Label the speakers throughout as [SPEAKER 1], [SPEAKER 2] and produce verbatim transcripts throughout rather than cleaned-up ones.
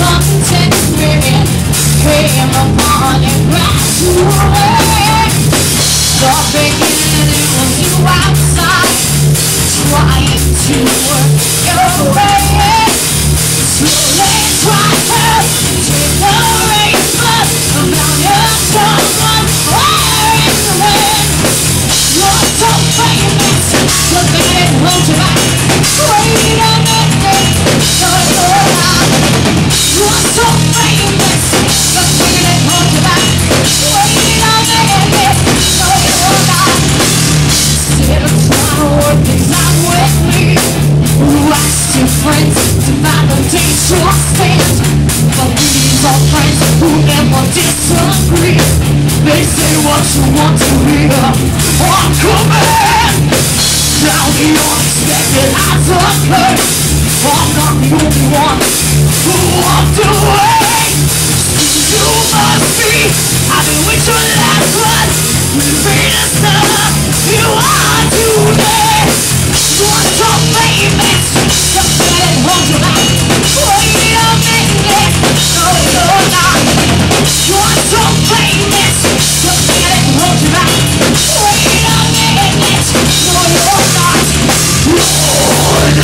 [SPEAKER 1] something weird came upon and crashed away. The beginning was you outside, trying to work your way. Slowly try to generate blood around your someone wearing the wind. You're so famous, look at it, hold you back. Wait a minute, no you're not. You're so famous, look at it, hold you back. Wait a minute, no you're not. Instead of trying to work things out with me, ask your friends to validate your stand. But these are friends who never disagree. They say what you want to hear on command. Now the unexpected has occurred. I'm not the only one who walked away. You must be happy with your last one. Living as love you are today. You're so famous, just let it hold you back. Wait a minute, no you're not. You're so famous, just let it hold you back. Wait a minute, no you're not. You're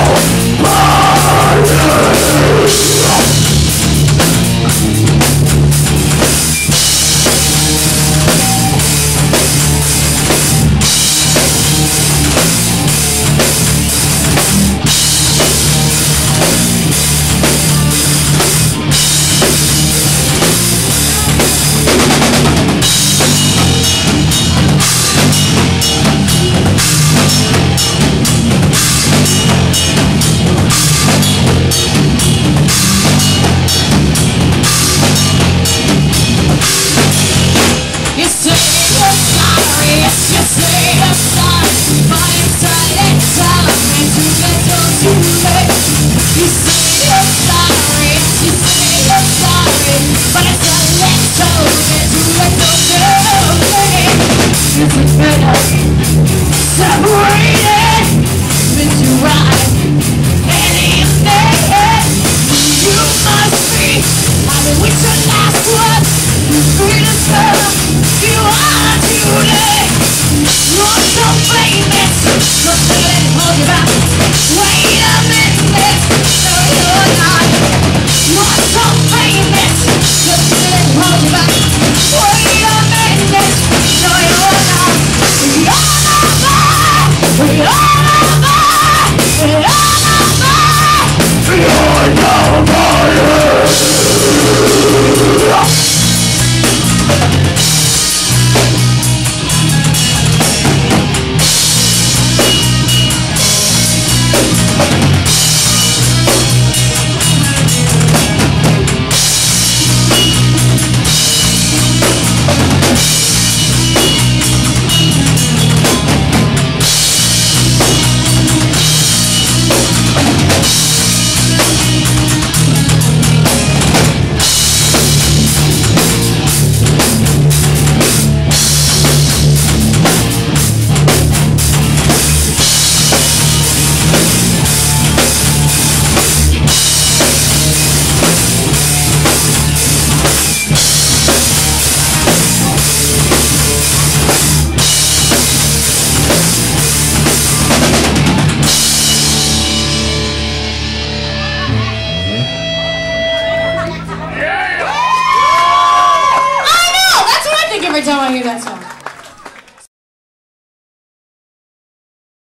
[SPEAKER 1] nobody. Separated with your right and in there. You must be happy with your last one. You're free to serve you are today. You're so famous, just let it hold you back. Wait a minute, no you're not. You're so famous, just let it hold you back. Wait a minute, no you're not. You're You're nobody, you're nobody, you're nobody.